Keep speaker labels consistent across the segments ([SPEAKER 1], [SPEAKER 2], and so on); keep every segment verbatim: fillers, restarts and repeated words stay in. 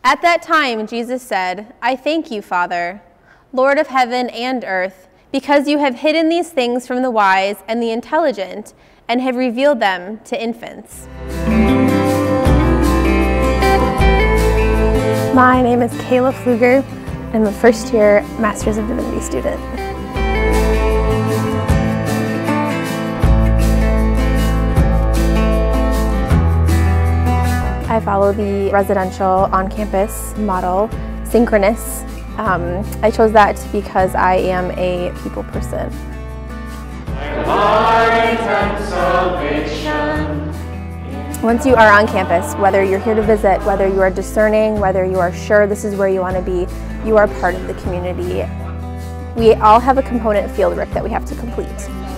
[SPEAKER 1] At that time, Jesus said, "I thank you, Father, Lord of heaven and earth, because you have hidden these things from the wise and the intelligent and have revealed them to infants."
[SPEAKER 2] My name is Kayla Pfluger. I'm a first year Master's of Divinity student. I follow the residential on-campus model, synchronous. Um, I chose that because I am a people person. Once you are on campus, whether you're here to visit, whether you are discerning, whether you are sure this is where you want to be, you are part of the community. We all have a component field work that we have to complete.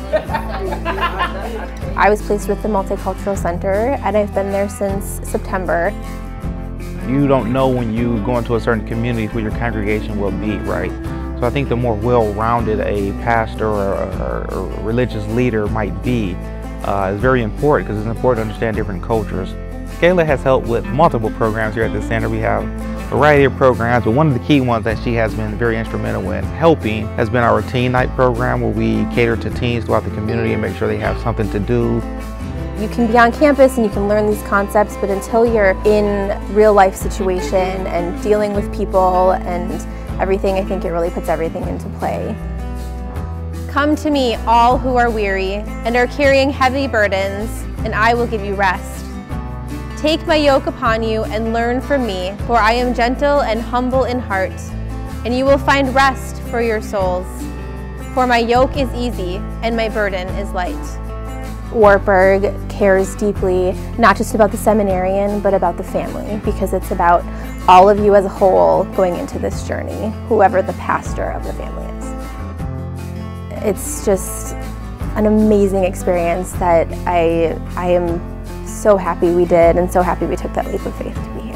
[SPEAKER 2] I was placed with the Multicultural Center, and I've been there since September.
[SPEAKER 3] You don't know when you go into a certain community who your congregation will be, right? So I think the more well-rounded a pastor or a, or a religious leader might be uh, is very important, because it's important to understand different cultures. Kayla has helped with multiple programs here at the center. We have a variety of programs, but one of the key ones that she has been very instrumental in helping has been our teen night program, where we cater to teens throughout the community and make sure they have something to do.
[SPEAKER 2] You can be on campus and you can learn these concepts, but until you're in real life situation and dealing with people and everything, I think it really puts everything into play.
[SPEAKER 1] Come to me, all who are weary and are carrying heavy burdens, and I will give you rest. Take my yoke upon you and learn from me, for I am gentle and humble in heart, and you will find rest for your souls. For my yoke is easy and my burden is light.
[SPEAKER 2] Wartburg cares deeply, not just about the seminarian, but about the family, because it's about all of you as a whole going into this journey, whoever the pastor of the family is. It's just an amazing experience that I, I am so happy we did, and so happy we took that leap of faith to be here.